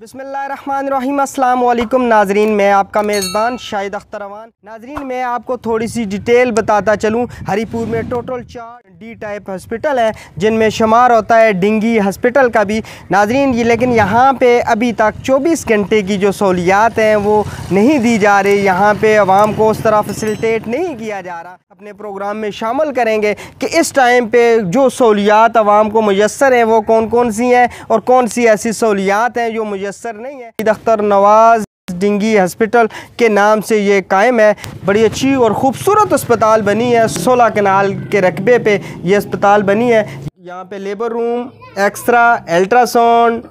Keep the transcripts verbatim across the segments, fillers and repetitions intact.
बिस्मिल्लाहिर्रहमानिर्रहीम। अस्सलाम वालेकुम नाजरीन, मैं आपका मेज़बान शाहिद अख्तर अवान। नाजरीन, मैं आपको थोड़ी सी डिटेल बताता चलूँ। हरीपुर में टोटल चार डी टाइप हॉस्पिटल है, जिनमें शुमार होता है डिंगी हॉस्पिटल का भी। नाजरीन, ये लेकिन यहाँ पे अभी तक चौबीस घंटे की जो सहूलियात हैं वो नहीं दी जा रही। यहाँ पे आवाम को उस तरह फैसिलिटेट नहीं किया जा रहा। अपने प्रोग्राम में शामिल करेंगे कि इस टाइम पे जो सहूलियात आवाम को मुयस्सर हैं वो कौन कौन सी हैं और कौन सी ऐसी सहूलियात हैं जो मुयस्सर नहीं है। अख्तर नवाज़ डिंगी हॉस्पिटल के नाम से ये कायम है। बड़ी अच्छी और ख़ूबसूरत अस्पताल बनी है। सोलह कनाल के रकबे पे ये अस्पताल बनी है। यहाँ पे labour room, x-ray, ultrasound,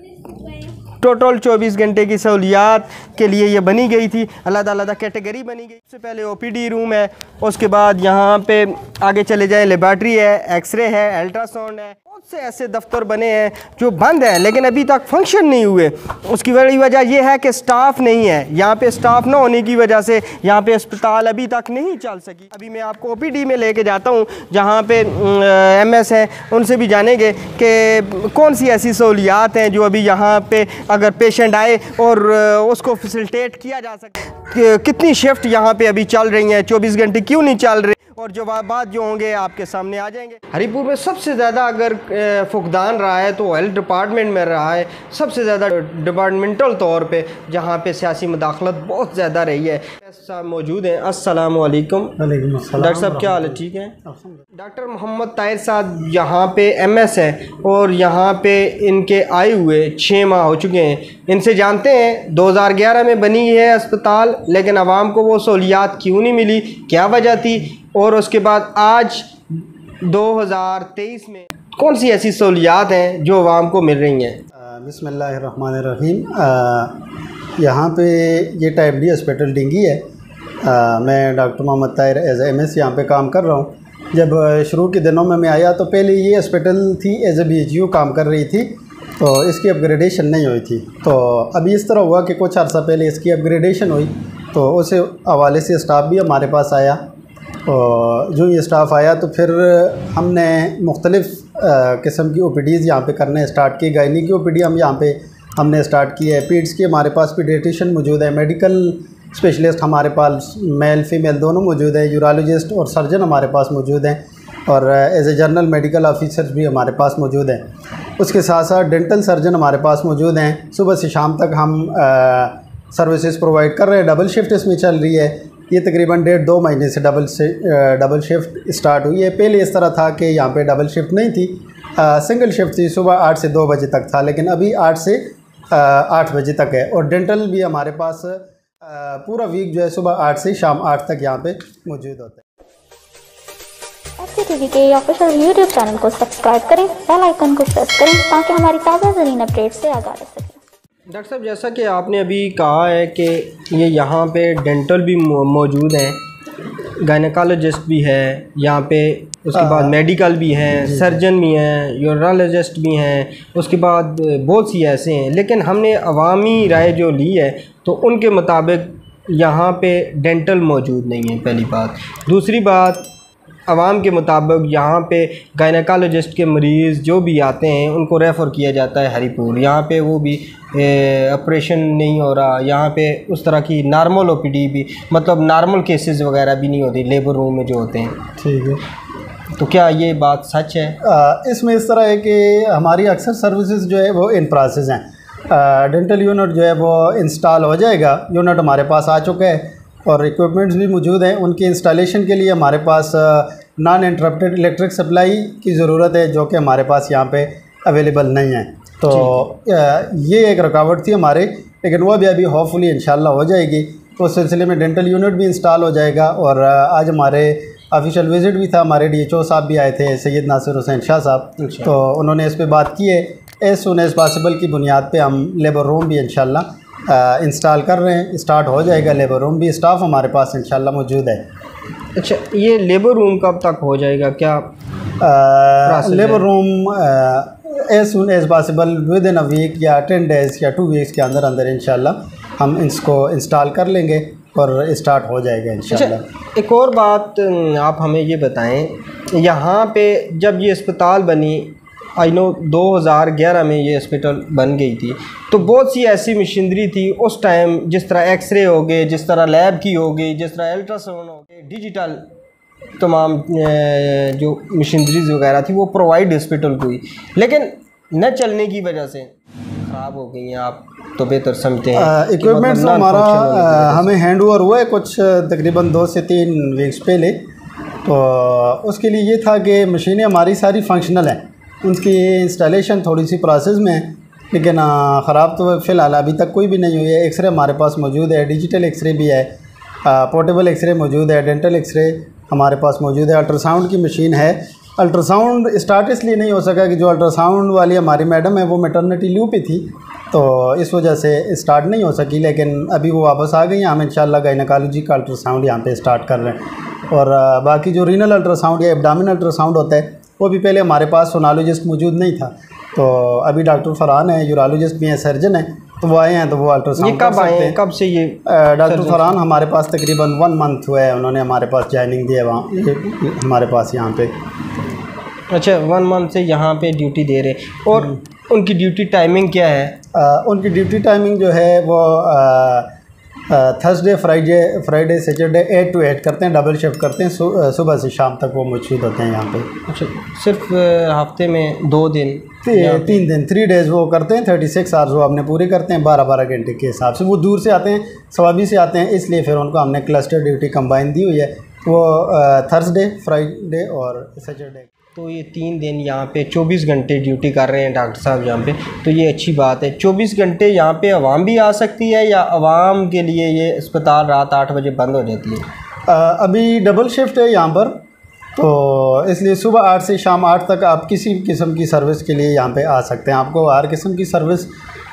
total चौबीस घंटे की सहूलियात के लिए ये बनी गई थी। अलग अलग कैटेगरी बनी गई। सबसे पहले ओपीडी रूम है, उसके बाद यहाँ पे आगे चले जाएं लेबॉर्ट्री है, एक्सरे है, अल्ट्रासाउंड है। बहुत से ऐसे दफ्तर बने हैं जो बंद हैं लेकिन अभी तक फंक्शन नहीं हुए। उसकी बड़ी वजह यह है कि स्टाफ नहीं है। यहाँ पे स्टाफ ना होने की वजह से यहाँ पे अस्पताल अभी तक नहीं चल सकी। अभी मैं आपको ओपीडी में लेके जाता हूँ जहाँ पे एमएस हैं, उनसे भी जानेंगे कि कौन सी ऐसी सहूलियात हैं जो अभी यहाँ पे अगर पेशेंट आए और उसको फैसिलिटेट किया जा सके। कितनी शिफ्ट यहाँ पे अभी चल रही हैं, चौबीस घंटे क्यों नहीं चल रही, और जवाबात जो होंगे आपके सामने आ जाएंगे। हरीपुर में सबसे ज़्यादा अगर फुकदान रहा है तो हेल्थ डिपार्टमेंट में रहा है। सबसे ज़्यादा डिपार्टमेंटल तौर पे जहाँ पे सियासी मुदाखलत बहुत ज़्यादा रही है। साहब मौजूद हैं। अस्सलाम वालेकुम। डॉक्टर साहब क्या हाल है? ठीक है। डॉक्टर मोहम्मद ताहिर साहब यहाँ पे एमएस है और यहाँ पे इनके आए हुए छः माह हो चुके हैं। इनसे जानते हैं दो हज़ार ग्यारह में बनी है अस्पताल, लेकिन आवाम को वो सहूलियात क्यों नहीं मिली, क्या वजह थी, और उसके बाद आज दो हज़ार तेईस में कौन सी ऐसी सहूलियात हैं जो आवाम को मिल रही हैं। बिस्मिल्लाहिर्रहमानिर्रहीम। यहाँ पे ये टाइप डी हॉस्पिटल डिंगी है। आ, मैं doctor Mohammad Tahir as M S यहाँ पे काम कर रहा हूँ। जब शुरू के दिनों में मैं आया तो पहले ये हॉस्पिटल थी as a B H U काम कर रही थी, तो इसकी अपग्रेडेशन नहीं हुई थी। तो अभी इस तरह हुआ कि कुछ अर्सा पहले इसकी अपग्रेडेशन हुई, तो उस हवाले से स्टाफ भी हमारे पास आया। और जो ये स्टाफ आया तो फिर हमने मुख्तलिफ़ किस्म की ओ पी डीज़ यहाँ पर करने स्टार्ट की। गायनी की ओ पी डी हम यहाँ पे हमने स्टार्ट की है। पीड्स की हमारे पास पीडियाट्रिशियन मौजूद है। मेडिकल स्पेशलिस्ट हमारे पास मेल फीमेल दोनों मौजूद है। यूरोलॉजिस्ट और सर्जन हमारे पास मौजूद हैं, और as a general medical officers भी हमारे पास मौजूद हैं। उसके साथ साथ डेंटल सर्जन हमारे पास मौजूद हैं। सुबह से शाम तक हम सर्विसेज प्रोवाइड कर रहे हैं। डबल शिफ्ट इसमें चल रही है। ये तकरीबन डेढ़ दो महीने से डबल से डबल शिफ्ट स्टार्ट हुई है। पहले इस तरह था कि यहाँ पे डबल शिफ्ट नहीं थी, आ, सिंगल शिफ्ट थी। सुबह आठ से दो बजे तक था, लेकिन अभी आठ से आ, आठ बजे तक है। और डेंटल भी हमारे पास आ, पूरा वीक जो है सुबह आठ से शाम आठ तक यहाँ पे मौजूद होता है। एस सी टी वी के ऑफिशियल यूट्यूब चैनल को सब्सक्राइब करें, बेल आइकन को प्रेस करें ताकि हमारी ताज़ा तरीन अपडेट से आगाह रह सकें। डॉक्टर साहब, जैसा कि आपने अभी कहा है कि ये यहाँ पे डेंटल भी मौजूद हैं, गायनेकोलॉजिस्ट भी है यहाँ पे, उसके बाद मेडिकल भी हैं, सर्जन भी हैं, यूरोलॉजिस्ट भी हैं, उसके बाद बहुत सी ऐसे हैं। लेकिन हमने अवामी राय जो ली है तो उनके मुताबिक यहाँ पे डेंटल मौजूद नहीं है, पहली बात। दूसरी बात, आवाम के मुताबिक यहाँ पे गायनेकोलॉजिस्ट के मरीज़ जो भी आते हैं उनको रेफ़र किया जाता है हरीपुर। यहाँ पे वो भी ऑपरेशन नहीं हो रहा। यहाँ पे उस तरह की नॉर्मल ओपीडी भी, मतलब नॉर्मल केसेस वगैरह भी नहीं होती लेबर रूम में जो होते हैं। ठीक है, तो क्या ये बात सच है? आ, इसमें इस तरह है कि हमारी अक्सर सर्विसेज जो है वो इन प्रोसेस हैं। डेंटल यूनिट जो है वो इंस्टॉल हो जाएगा। यूनिट हमारे पास आ चुका है और इक्विपमेंट्स भी मौजूद हैं। उनके इंस्टॉलेशन के लिए हमारे पास नॉन इंटरप्टेड इलेक्ट्रिक सप्लाई की ज़रूरत है, जो कि हमारे पास यहाँ पे अवेलेबल नहीं है। तो ये एक रुकावट थी हमारे, लेकिन वो भी अभी होपफुली इंशाल्लाह हो जाएगी। तो उस सिलसिले में डेंटल यूनिट भी इंस्टॉल हो जाएगा। और आज हमारे ऑफिशियल विज़िट भी था, हमारे डी एच ओ साहब भी आए थे, सैयद नासिर हुसैन शाह साहब। तो उन्होंने इस पर बात की है। एज सुन एज पॉसिबल की बुनियाद पर हम लेबर रूम भी इंशाल्लाह इंस्टॉल कर रहे हैं। स्टार्ट हो जाएगा लेबर रूम भी। स्टाफ हमारे पास इंशाल्लाह मौजूद है। अच्छा, ये लेबर रूम कब तक हो जाएगा? क्या uh, labour room as soon as possible within a week या टेन डेज़ या टू वीक्स के अंदर अंदर इंशाल्लाह हम इसको इंस्टॉल कर लेंगे और स्टार्ट हो जाएगा इंशाल्लाह। अच्छा, एक और बात आप हमें ये बताएं, यहाँ पे जब ये अस्पताल बनी आई नो दो हज़ार ग्यारह में ये हॉस्पिटल बन गई थी, तो बहुत सी ऐसी मशीनरी थी उस टाइम, जिस तरह एक्सरे हो गए, जिस तरह लैब की हो गई, जिस तरह अल्ट्रासाउंड हो गए, डिजिटल तमाम जो मशीनरीज वगैरह थी वो प्रोवाइड हॉस्पिटल को हुई, लेकिन न चलने की वजह से ख़राब हो गई हैं। आप तो बेहतर समझते हैं। इक्विपमेंट्स मतलब हमारा आ, हमें हैंड ओवर हुआ है कुछ तकरीबन दो से तीन वीक्स पहले, तो उसके लिए ये था कि मशीनें हमारी सारी फंक्शनल हैं, उनकी इंस्टॉलेशन थोड़ी सी प्रोसेस में है, लेकिन ख़राब तो फ़िलहाल अभी तक कोई भी नहीं हुई है। एक्सरे हमारे पास मौजूद है, डिजिटल एक्सरे भी है, पोर्टेबल एक्सरे मौजूद है, डेंटल एक्सरे हमारे पास मौजूद है, अल्ट्रासाउंड की मशीन है। अल्ट्रासाउंड स्टार्ट इसलिए नहीं हो सका कि जो अल्ट्रासाउंड वाली हमारी मैडम है वो मैटरनिटी लीव पे थी, तो इस वजह से स्टार्ट नहीं हो सकी, लेकिन अभी वो वापस आ गई हैं। हम इंशाल्लाह गायनेकोलॉजी का अल्ट्रासाउंड यहाँ पे स्टार्ट कर रहे हैं। और बाकी जो रीनल अल्ट्रासाउंड या एब्डोमिनल अल्ट्रासाउंड होता है वो भी पहले हमारे पास सोनोलॉजिस्ट मौजूद नहीं था, तो अभी डॉक्टर फरहान है, यूरोलॉजिस्ट भी हैं, सर्जन है, तो वो आए हैं, तो वो अल्ट्रासाउंड कब आए हैं, कब से ये डॉक्टर फरहान हमारे पास तकरीबन वन मंथ हुआ है, उन्होंने हमारे पास ज्वाइनिंग दी है वहाँ हमारे पास यहाँ पे। अच्छा, वन मंथ से यहाँ पे ड्यूटी दे रहे। और उनकी ड्यूटी टाइमिंग क्या है? आ, उनकी ड्यूटी टाइमिंग जो है वो Thursday Friday Friday Saturday eight to eight करते हैं, डबल शिफ्ट करते हैं, सु, सुबह से शाम तक वो मौजूद होते हैं यहाँ पे। अच्छा, सिर्फ हफ्ते में दो दिन ती, तीन दिन थ्री डेज़ वो करते हैं, थर्टी सिक्स आवर्स वो अपने पूरे करते हैं बारह बारह घंटे के हिसाब से। वो दूर से आते हैं, सवाबी से आते हैं, इसलिए फिर उनको हमने क्लस्टर ड्यूटी कंबाइन दी हुई है, वो थर्सडे फ्राइडे और सैटरडे। तो ये तीन दिन यहाँ पे चौबीस घंटे ड्यूटी कर रहे हैं डॉक्टर साहब यहाँ पे, तो ये अच्छी बात है। चौबीस घंटे यहाँ पे आवाम भी आ सकती है या आवाम के लिए ये अस्पताल रात आठ बजे बंद हो जाती है? आ, अभी डबल शिफ्ट है यहाँ पर, तो इसलिए सुबह आठ से शाम आठ तक आप किसी किस्म की सर्विस के लिए यहाँ पे आ सकते हैं। आपको हर किस्म की सर्विस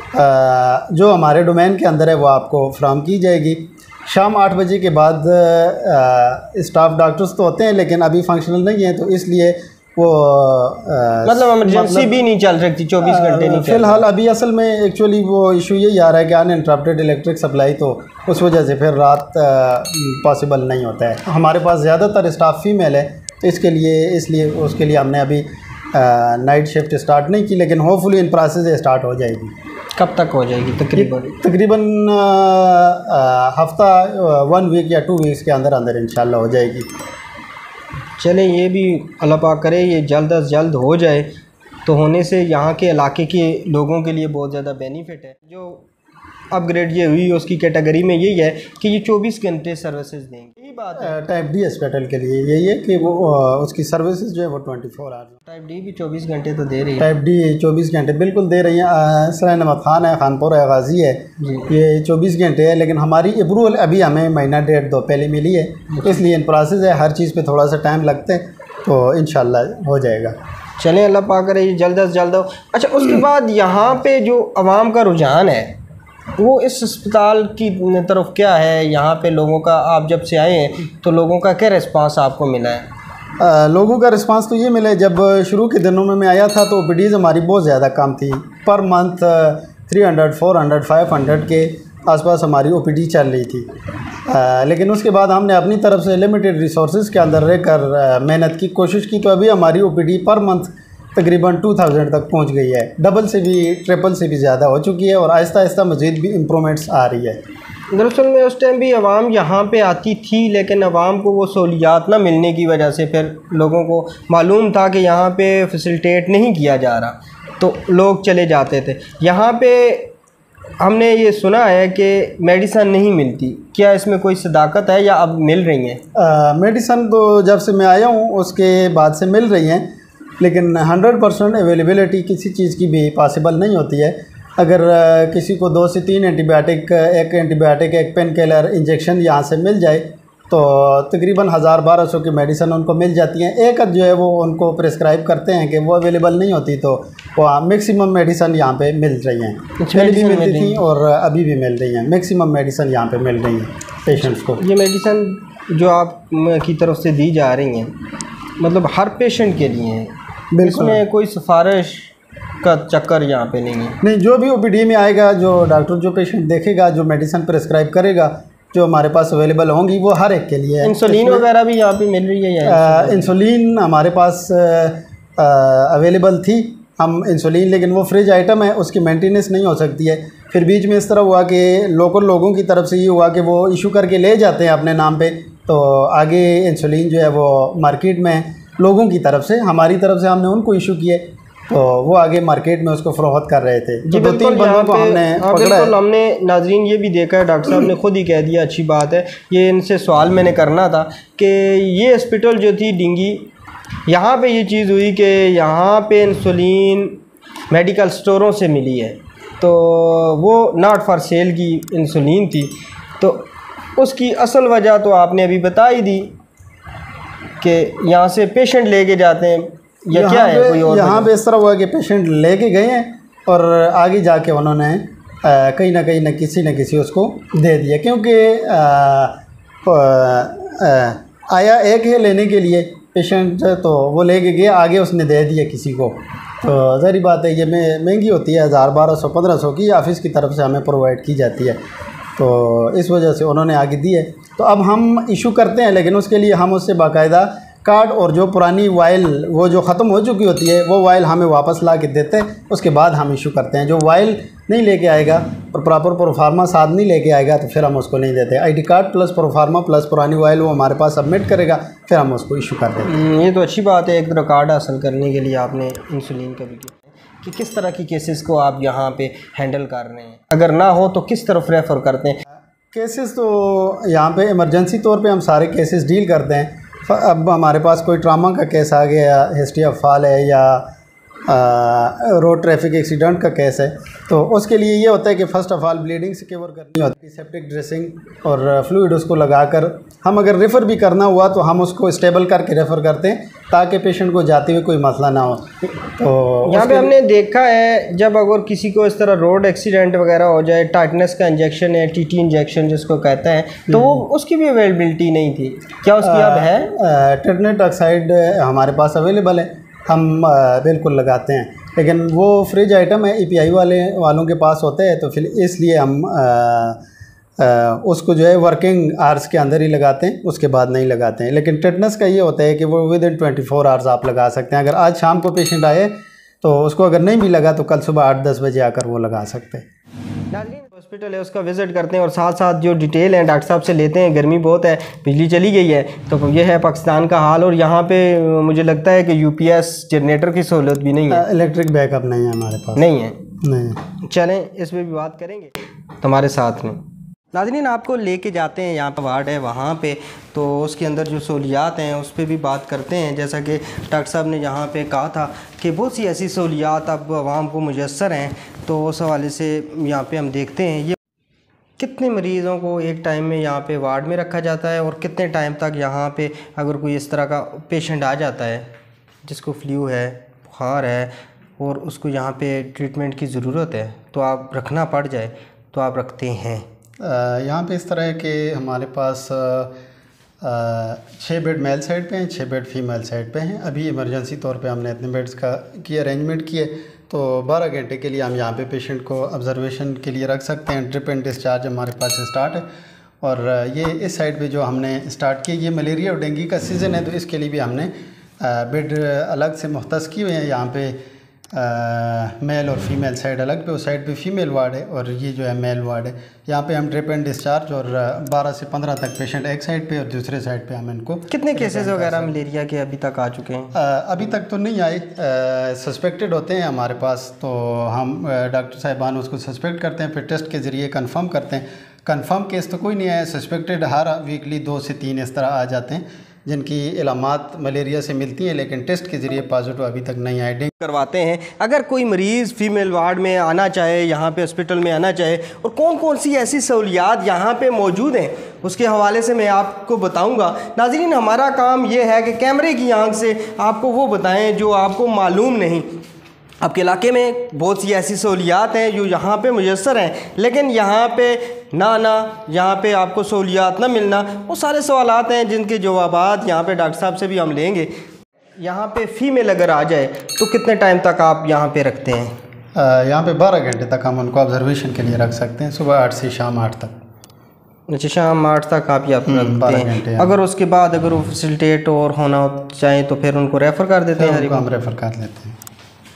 जो हमारे डोमेन के अंदर है वो आपको फ्राहम की जाएगी। शाम आठ बजे के बाद स्टाफ डॉक्टर्स तो होते हैं लेकिन अभी फंक्शनल नहीं है, तो इसलिए वो आ, मतलब इमरजेंसी मतलब, भी नहीं चल सकती चौबीस घंटे नहीं फ़िलहाल। अभी असल में एक्चुअली वो इशू यही आ रहा है कि अनइंटरप्टेड इलेक्ट्रिक सप्लाई, तो उस वजह से फिर रात पॉसिबल नहीं होता है। हमारे पास ज़्यादातर स्टाफ फीमेल है, तो इसके लिए इसलिए उसके लिए हमने अभी नाइट शिफ्ट स्टार्ट नहीं की, लेकिन होपफुली इन प्रोसेस स्टार्ट हो जाएगी। कब तक हो जाएगी तकरीबन? तकरीबन हफ्ता वन वीक या टू वीक्स के अंदर अंदर इंशाल्लाह हो जाएगी। चलें, ये भी अल्लाह पाक करे ये जल्द अज जल्द हो जाए, तो होने से यहाँ के इलाके के लोगों के लिए बहुत ज़्यादा बेनिफिट है। जो अपग्रेड ये हुई उसकी कैटेगरी में यही है कि ये चौबीस घंटे सर्विसेज देंगे। यही बात है टाइप डी हॉस्पिटल के लिए, यही है कि वो उसकी सर्विसेज जो है वो twenty four hours. Type D भी चौबीस घंटे तो दे रही है। टाइप डी चौबीस घंटे बिल्कुल दे रही हैं। सराय नमक खान है, खानपुर है, गाजी है, ये चौबीस घंटे है, लेकिन हमारी अप्रूवल अभी हमें महीना डेढ़ दो पहले मिली है, इसलिए इन प्रोसेस है, हर चीज़ पर थोड़ा सा टाइम लगता है, तो इंशाल्लाह हो जाएगा। चलें, अल्लाह पाक करे ये जल्द अज जल्द हो। अच्छा, उसके बाद यहाँ पे जो आवाम का रुझान है वो इस अस्पताल की तरफ क्या है? यहाँ पे लोगों का, आप जब से आए हैं तो लोगों का क्या रिस्पांस आपको मिला है? आ, लोगों का रिस्पांस तो ये मिला है, जब शुरू के दिनों में मैं आया था तो ओपीडीज़ हमारी बहुत ज़्यादा कम थी। Per month three hundred four hundred five hundred के आसपास हमारी ओपीडी चल रही थी, आ, लेकिन उसके बाद हमने अपनी तरफ से लिमिटेड रिसोर्सेज के अंदर रहकर मेहनत की कोशिश की, तो अभी हमारी ओपीडी पर मंथ तकरीबन टू थाउजेंड तक पहुंच गई है, डबल से भी ट्रिपल से भी ज़्यादा हो चुकी है, और आहिस्ता आहिस्ता मज़ीद भी इम्प्रूवमेंट्स आ रही है। दरअसल में उस टाइम भी आवाम यहाँ पे आती थी, लेकिन आवाम को वो सहूलियात ना मिलने की वजह से फिर लोगों को मालूम था कि यहाँ पे फैसिलिटेट नहीं किया जा रहा, तो लोग चले जाते थे। यहाँ पे हमने ये सुना है कि मेडिसन नहीं मिलती, क्या इसमें कोई सदाकत है या अब मिल रही हैं? मेडिसन तो जब से मैं आया हूँ उसके बाद से मिल रही हैं, लेकिन हंड्रेड परसेंट अवेलेबिलिटी किसी चीज़ की भी पॉसिबल नहीं होती है। अगर किसी को दो से तीन एंटीबायोटिक, एक एंटीबायोटिक एक पेन किलर इंजेक्शन यहाँ से मिल जाए तो तकरीबन हज़ार बारह सौ की मेडिसिन उनको मिल जाती हैं। एक जो है वो उनको प्रिस्क्राइब करते हैं कि वो अवेलेबल नहीं होती, तो वो मैक्सिमम मेडिसिन यहाँ पे मिल रही हैं। पहले भी मिलती थी और अभी भी मिल रही हैं, मैक्सिमम मेडिसिन यहाँ पे मिल रही हैं पेशेंट्स को। ये मेडिसिन जो आप की तरफ से दी जा रही हैं मतलब हर पेशेंट के लिए है, बिल्कुल कोई सिफारिश का चक्कर यहाँ पे नहीं है? नहीं, जो भी ओपीडी में आएगा, जो डॉक्टर जो पेशेंट देखेगा, जो मेडिसिन प्रिस्क्राइब करेगा, जो हमारे पास अवेलेबल होंगी वो हर एक के लिए है। इंसुलिन वगैरह भी यहाँ पे मिल रही है? इंसुलिन हमारे पास अवेलेबल थी, हम इंसुलिन, लेकिन वो फ्रिज आइटम है, उसकी मेंटेनेंस नहीं हो सकती है। फिर बीच में इस तरह हुआ कि लोकल लोगों की तरफ से ये हुआ कि वो इशू करके ले जाते हैं अपने नाम पे, तो आगे इंसुलिन जो है वो मार्केट में लोगों की तरफ से, हमारी तरफ से हमने उनको इशू किए, तो वो आगे मार्केट में उसको फरोख्त कर रहे थे। जी, तो दो तीन बंदों को हमने पकड़ा है। हमने नाजरीन ये भी देखा है, डॉक्टर साहब ने खुद ही कह दिया, अच्छी बात है। ये इनसे सवाल मैंने करना था कि ये हॉस्पिटल जो थी डिंगी, यहाँ पे ये चीज़ हुई कि यहाँ पे इंसुलिन मेडिकल स्टोरों से मिली है, तो वो नॉट फॉर सेल की इंसुलिन थी। तो उसकी असल वजह तो आपने अभी बता ही दी कि यहाँ से पेशेंट लेके जाते हैं, या क्या है कोई और? यहाँ पे इस तरह हुआ कि पेशेंट लेके गए हैं और आगे जाके उन्होंने कहीं ना कहीं न किसी न किसी उसको दे दिया, क्योंकि आया एक है लेने के लिए पेशेंट, तो वो लेके गए, आगे उसने दे दिया किसी को। तो ज़ाहिर बात है ये महंगी होती है, हज़ार बारह सौ पंद्रह सौ की ऑफिस की तरफ से हमें प्रोवाइड की जाती है, तो इस वजह से उन्होंने आगे दी है। तो अब हम इशू करते हैं, लेकिन उसके लिए हम उससे बाकायदा कार्ड और जो पुरानी वाइल वो जो ख़त्म हो चुकी होती है वो वाइल हमें वापस ला के देते हैं, उसके बाद हम इशू करते हैं। जो वाइल नहीं लेके आएगा और प्रॉपर प्रोफार्मा साथ नहीं लेके आएगा तो फिर हम उसको नहीं देते। ID card plus proforma plus पुरानी वाइल वो हमारे पास सबमिट करेगा, फिर हम उसको इशू कर देते हैं। ये तो अच्छी बात है, एक तरह कार्ड हासिल करने के लिए आपने इंसुलिन का भी किया। कि किस तरह की केसेस को आप यहाँ पे हैंडल कर रहे हैं, अगर ना हो तो किस तरफ रेफ़र करते हैं? केसेस तो यहाँ पे इमरजेंसी तौर पे हम सारे केसेस डील करते हैं। अब हमारे पास कोई ट्रामा का केस आ गया, हिस्ट्री ऑफ फॉल है या रोड ट्रैफिक एक्सीडेंट का केस है, तो उसके लिए ये होता है कि फ़र्स्ट ऑफ़ ऑल ब्लीडिंग से कवर करनी होती है, सेप्टिक ड्रेसिंग और फ्लूइड उसको लगाकर। हम अगर रेफ़र भी करना हुआ तो हम उसको स्टेबल करके रेफ़र करते हैं ताकि पेशेंट को जाते हुए कोई मसला ना हो। तो यहाँ पे हमने देखा है जब अगर किसी को इस तरह रोड एक्सीडेंट वगैरह हो जाए, टाइटनेस का इंजेक्शन है, टीटी इंजेक्शन जिसको कहते हैं, तो वो उसकी भी अवेलेबिलिटी नहीं थी, क्या उसकी अब है? टिटेनस टॉक्साइड हमारे पास अवेलेबल है, हम बिल्कुल लगाते हैं, लेकिन वो फ्रिज आइटम है, ईपीआई वाले वालों के पास होते हैं, तो फिर इसलिए हम आ, आ, उसको जो है वर्किंग आवर्स के अंदर ही लगाते हैं, उसके बाद नहीं लगाते हैं। लेकिन टिटेनस का ये होता है कि वो within twenty four hours आप लगा सकते हैं। अगर आज शाम को पेशेंट आए तो उसको अगर नहीं भी लगा तो कल सुबह आठ दस बजे आकर वो लगा सकते हैं। हॉस्पिटल है उसका विज़िट करते हैं और साथ साथ जो डिटेल है डॉक्टर साहब से लेते हैं। गर्मी बहुत है, बिजली चली गई है, तो ये है पाकिस्तान का हाल। और यहाँ पे मुझे लगता है कि यूपीएस जनरेटर की सहूलत भी नहीं है, इलेक्ट्रिक बैकअप नहीं है हमारे पास, नहीं है। नहीं, चलें इस पर भी बात करेंगे तुम्हारे साथ में। नाज़रीन, आपको लेके जाते हैं, यहाँ पर वार्ड है वहाँ पे, तो उसके अंदर जो सहूलियात हैं उस पर भी बात करते हैं। जैसा कि डॉक्टर साहब ने यहाँ पे कहा था कि बहुत सी ऐसी सहूलियात अब आवाम को मुयस्सर हैं, तो उस हवाले से यहाँ पे हम देखते हैं ये कितने मरीज़ों को एक टाइम में यहाँ पे वार्ड में रखा जाता है और कितने टाइम तक यहाँ पे अगर कोई इस तरह का पेशेंट आ जाता है जिसको फ्लू है, बुखार है और उसको यहाँ पे ट्रीटमेंट की ज़रूरत है, तो आप रखना पड़ जाए तो आप रखते हैं। यहाँ पे इस तरह है कि हमारे पास छः बेड मेल साइड पे हैं, छः बेड फीमेल साइड पे हैं। अभी इमरजेंसी तौर पे हमने इतने बेड्स का की अरेंजमेंट किए, तो बारह घंटे के लिए हम यहाँ पे पेशेंट को ऑब्जर्वेशन के लिए रख सकते हैं। ड्रिप एंड डिस्चार्ज हमारे पास स्टार्ट है। और ये इस साइड पे जो हमने स्टार्ट किया, ये मलेरिया और डेंगू का सीज़न है, तो इसके लिए भी हमने बेड अलग से मुख्तस किए हुए हैं। यहाँ पे मेल और फीमेल साइड अलग पे, उस साइड पे फीमेल वार्ड है और ये जो है मेल वार्ड है। यहाँ पे हम ड्रिप एंड डिस्चार्ज और बारह से पंद्रह तक पेशेंट एक साइड पे और दूसरे साइड पे हम इनको। कितने केसेस वगैरह मलेरिया के अभी तक आ चुके हैं? आ, अभी तक तो नहीं आए, सस्पेक्टेड होते हैं हमारे पास, तो हम डॉक्टर साहिबान उसको सस्पेक्ट करते हैं, फिर टेस्ट के ज़रिए कंफर्म करते हैं। कंफर्म केस तो कोई नहीं आया, सस्पेक्टेड हर वीकली दो से तीन इस तरह आ जाते हैं जिनकी इलामात मलेरिया से मिलती हैं, लेकिन टेस्ट के ज़रिए पॉजिटिव अभी तक नहीं आए। करवाते हैं। अगर कोई मरीज़ फीमेल वार्ड में आना चाहे, यहाँ पे हॉस्पिटल में आना चाहे, और कौन कौन सी ऐसी सहूलियात यहाँ पे मौजूद हैं उसके हवाले से मैं आपको बताऊँगा। नाज़रीन, हमारा काम ये है कि कैमरे की आंख से आपको वो बताएँ जो आपको मालूम नहीं। आपके इलाके में बहुत सी ऐसी सहूलियात हैं जो यहाँ पे मुयस्सर हैं, लेकिन यहाँ पे ना ना यहाँ पे आपको सहूलियात ना मिलना, वो सारे सवालात हैं जिनके जवाबात यहाँ पे डॉक्टर साहब से भी हम लेंगे। यहाँ पे फ़ीमेल अगर आ जाए तो कितने टाइम तक आप यहाँ पे रखते हैं? यहाँ पे बारह घंटे तक हम उनको ऑब्जर्वेशन के लिए रख सकते हैं, सुबह आठ से शाम आठ तक। अच्छा, शाम आठ तक आप यहाँ पर रखते हैं। अगर उसके बाद अगर वो फैसिलिटेट और होना चाहे तो फिर उनको रेफ़र कर देते हैं? हम रेफ़र कर लेते हैं।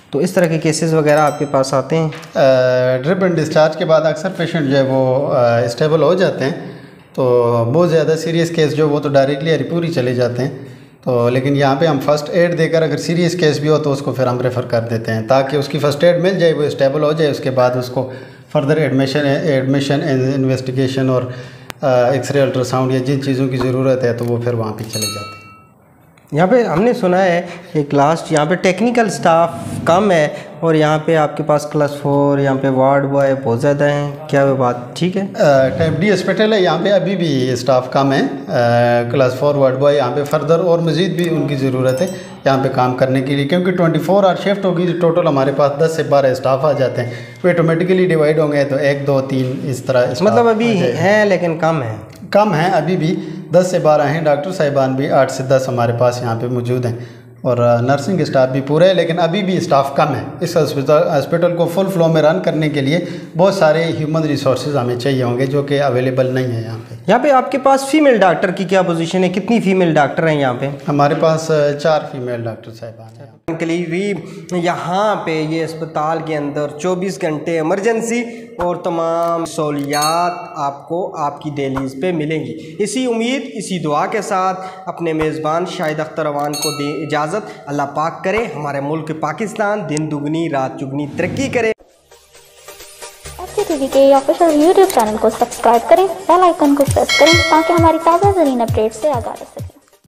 तो इस तरह के केसेस वगैरह आपके पास आते हैं? ड्रिप एंड डिस्चार्ज के बाद अक्सर पेशेंट जो है वो स्टेबल हो जाते हैं, तो बहुत ज़्यादा सीरियस केस जो वो तो डायरेक्टली हरिपुर ही चले जाते हैं। तो लेकिन यहाँ पे हम फर्स्ट एड देकर अगर सीरियस केस भी हो तो उसको फिर हम रेफ़र कर देते हैं ताकि उसकी फ़र्स्ट एड मिल जाए, वो स्टेबल हो जाए, उसके बाद उसको फर्दर एडमिशन एडमिशन इन्वेस्टिगेशन और एक्सरे अल्ट्रासाउंड या जिन चीज़ों की ज़रूरत है तो वो फिर वहाँ पे चले जाते हैं। यहाँ पे हमने सुना है एक लास्ट यहाँ पे टेक्निकल स्टाफ कम है और यहाँ पे आपके पास क्लास फोर यहाँ पे वार्ड बॉय बहुत ज़्यादा हैं, क्या वो बात ठीक है? टाइप डी हॉस्पिटल है, यहाँ पे अभी भी स्टाफ कम है। क्लास फोर वार्ड बॉय यहाँ पे फर्दर और मज़ीद भी उनकी ज़रूरत है यहाँ पे काम करने के लिए, क्योंकि ट्वेंटी फोर आवर शिफ्ट होगी। टोटल हमारे पास दस से बारह स्टाफ आ जाते हैं, वो ऑटोमेटिकली डिवाइड होंगे तो एक दो तीन इस तरह। मतलब अभी हैं लेकिन कम है कम हैं अभी भी, दस से बारह हैं। डॉक्टर साहिबान भी आठ से दस हमारे पास यहाँ पे मौजूद हैं और नर्सिंग स्टाफ भी पूरा है, लेकिन अभी भी स्टाफ कम है। इस हॉस्पिटल हॉस्पिटल को फुल फ्लो में रन करने के लिए बहुत सारे ह्यूमन रिसोर्सेज हमें चाहिए होंगे जो कि अवेलेबल नहीं है यहाँ पे। यहाँ पे आपके पास फीमेल डॉक्टर की क्या पोजीशन है, कितनी फीमेल डॉक्टर हैं यहाँ पे? हमारे पास चार फीमेल डॉक्टर साहिबान हैं। के लिए भी यहाँ पे ये अस्पताल के अंदर चौबीस घंटे इमरजेंसी और तमाम सहूलियात आपको आपकी दहलीज़ पे मिलेंगी। इसी उम्मीद इसी दुआ के साथ अपने मेज़बान शाहिद अख्तर अवान को दे इजाज़त। अल्लाह पाक करे हमारे मुल्क पाकिस्तान दिन दुगनी रात चुगनी तरक्की करे। एफ सी टी वी के ऑफिशियल यूट्यूब चैनल को सब्सक्राइब करें, बेल आइकन को प्रेस करें ताकि हमारी ताज़ा तरीन अपडेट से आगाह रह सकें।